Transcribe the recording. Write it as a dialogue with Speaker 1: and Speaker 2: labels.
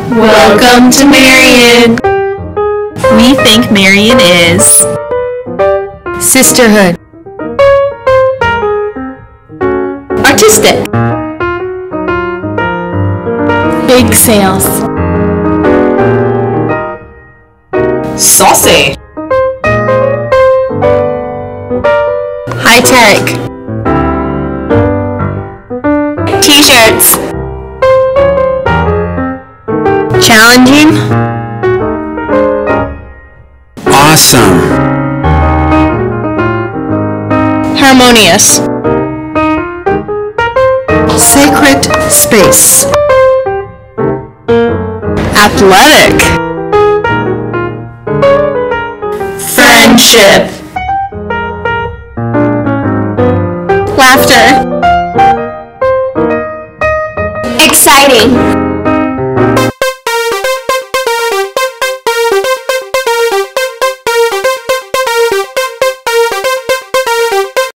Speaker 1: Welcome to Marian.
Speaker 2: We think Marian is
Speaker 1: sisterhood, artistic, big sales,
Speaker 3: saucy,
Speaker 1: high tech, t-shirts, challenging,
Speaker 4: awesome,
Speaker 1: harmonious, sacred space, athletic, friendship.